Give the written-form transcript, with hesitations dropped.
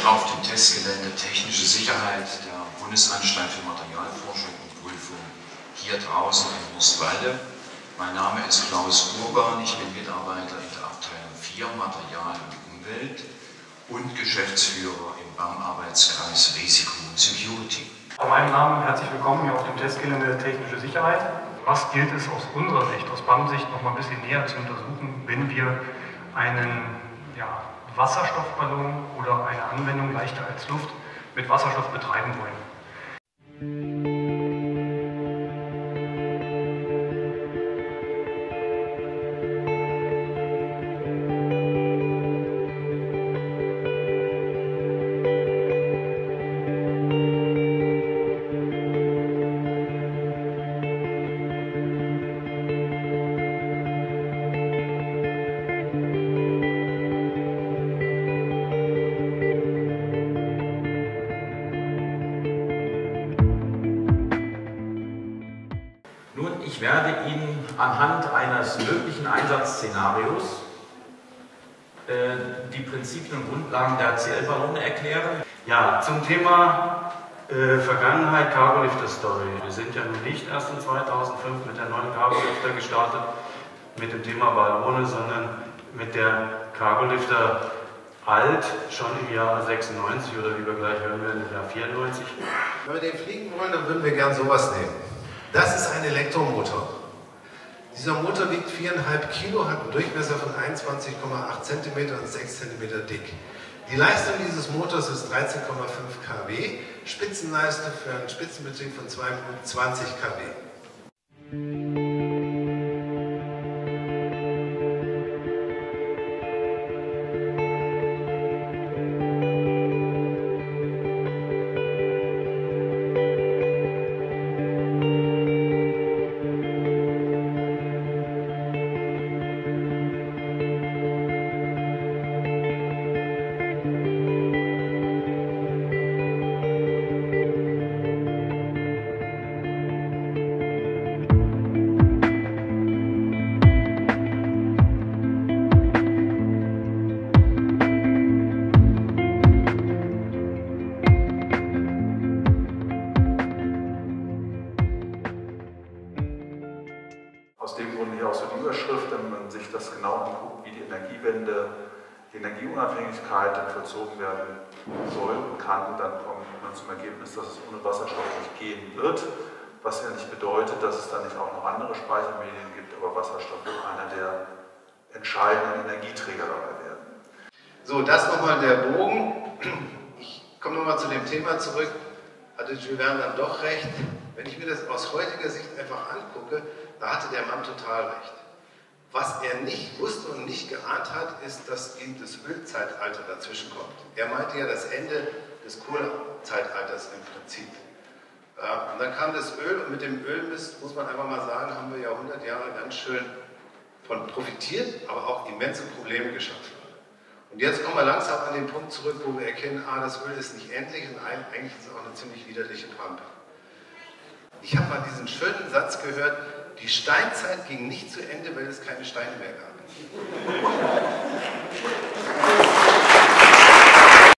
auf dem Testgelände Technische Sicherheit der Bundesanstalt für Materialforschung und Prüfung hier draußen in Mostwalde. Mein Name ist Klaus Urban, ich bin Mitarbeiter in der Abteilung 4 Material und Umwelt und Geschäftsführer im BAM-Arbeitskreis Risiko und Security. Bei meinem Namen herzlich willkommen hier auf dem Testgelände Technische Sicherheit. Was gilt es aus unserer Sicht, aus BAM-Sicht, noch mal ein bisschen näher zu untersuchen, wenn wir einen Wasserstoffballon oder eine Anwendung leichter als Luft mit Wasserstoff betreiben wollen? Nun, ich werde Ihnen anhand eines möglichen Einsatzszenarios die Prinzipien und Grundlagen der CL-Ballone erklären. Ja, zum Thema Vergangenheit Cargo Lifter Story. Wir sind ja nun nicht erst in 2005 mit der neuen Cargo Lifter gestartet, mit dem Thema Ballone, sondern mit der Cargo Lifter alt, schon im Jahr 96 oder wie wir gleich hören werden, im Jahr 94. Wenn wir den fliegen wollen, dann würden wir gern sowas nehmen. Das ist ein Elektromotor. Dieser Motor wiegt 4,5 Kilo, hat einen Durchmesser von 21,8 cm und 6 cm dick. Die Leistung dieses Motors ist 13,5 kW, Spitzenleistung für einen Spitzenbetrieb von 20 kW. Aus dem Grunde hier auch so die Überschrift, wenn man sich das genau anguckt, wie die Energiewende, die Energieunabhängigkeit dann vollzogen werden soll und kann, dann kommt man zum Ergebnis, dass es ohne Wasserstoff nicht gehen wird, was ja nicht bedeutet, dass es da nicht auch noch andere Speichermedien gibt, aber Wasserstoff wird einer der entscheidenden Energieträger dabei werden. So, das nochmal der Bogen. Ich komme nochmal zu dem Thema zurück. Hatte Jules Verne dann doch recht? Wenn ich mir das aus heutiger Sicht einfach angucke, da hatte der Mann total recht. Was er nicht wusste und nicht geahnt hat, ist, dass ihm das Ölzeitalter dazwischen kommt. Er meinte ja das Ende des Kohlezeitalters im Prinzip. Und dann kam das Öl und mit dem Ölmist, muss man einfach mal sagen, haben wir ja 100 Jahre ganz schön von profitiert, aber auch immense Probleme geschaffen. Und jetzt kommen wir langsam an den Punkt zurück, wo wir erkennen, das Öl ist nicht endlich und eigentlich ist es auch eine ziemlich widerliche Pampe. Ich habe mal diesen schönen Satz gehört, die Steinzeit ging nicht zu Ende, weil es keine Steine mehr gab.